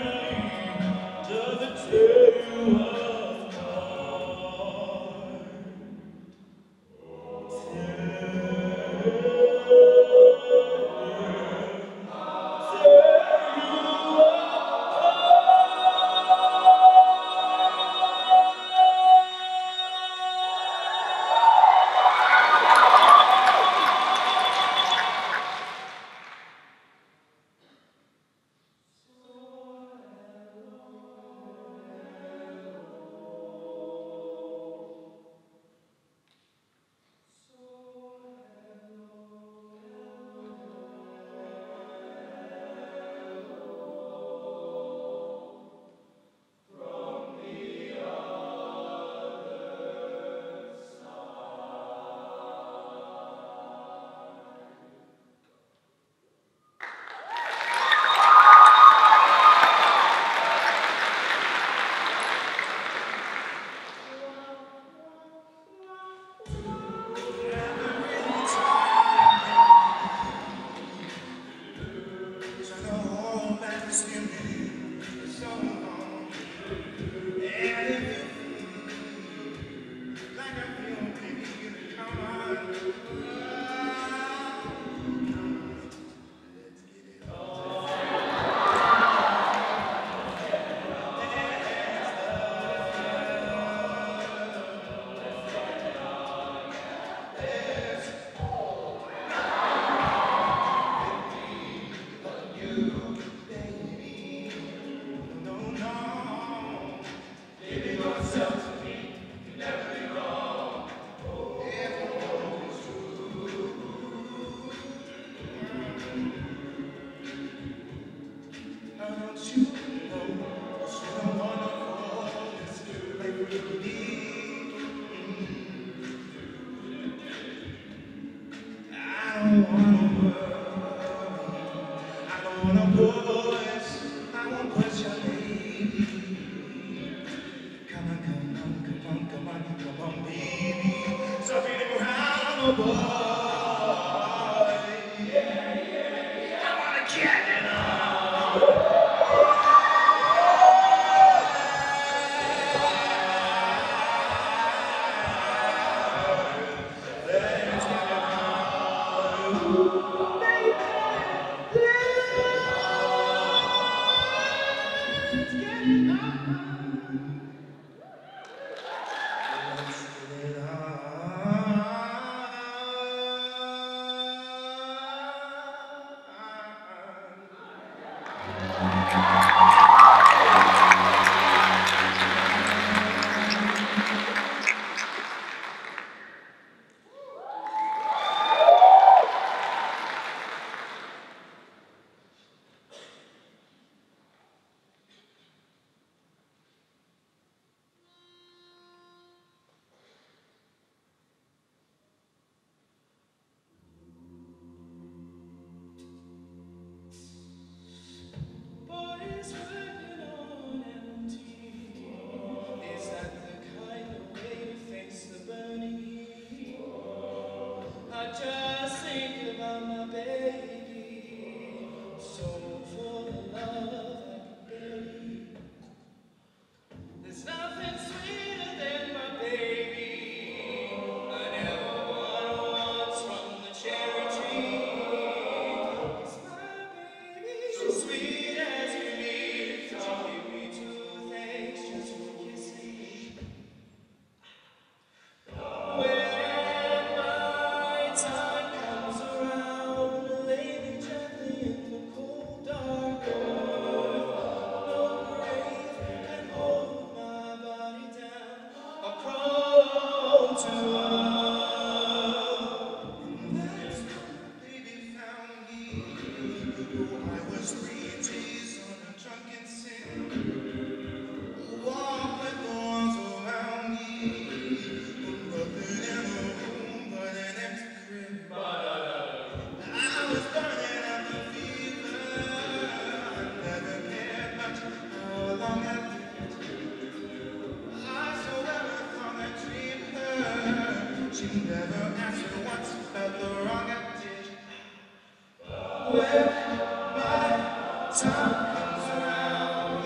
When my time comes around,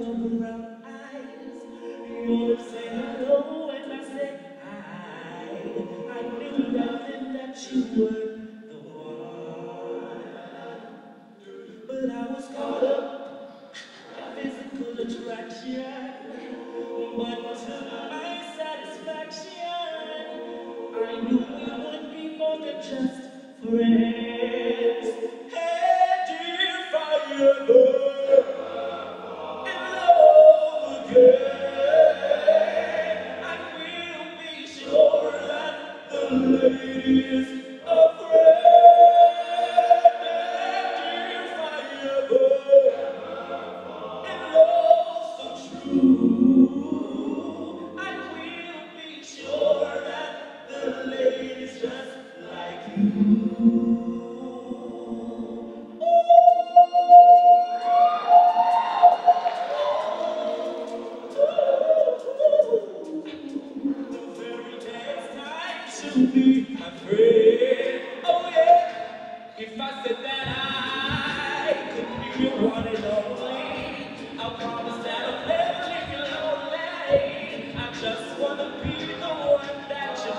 open brown eyes. You would say hello and I said hi. I knew right then that you were the one. But I was caught up in physical attraction. But to my satisfaction, I knew we would be more than just friends. And if I ever in love again, I will be sure that the lady is a friend. And if I ever in love so true, I will be sure that the lady's just like you. The very next time she'll be my friend. Oh yeah, if I said that I could be your one and only, I promise that I'll never leave you lonely. I just wanna be the one that you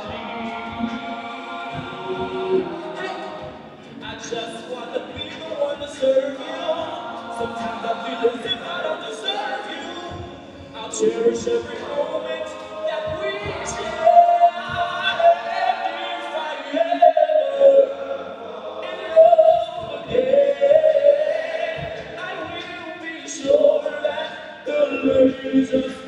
need. I just wanna be the one to serve you. Sometimes I feel as if I don't deserve you. I'll cherish every moment that we share. And if I ever in love again, I will be sure that the ladies are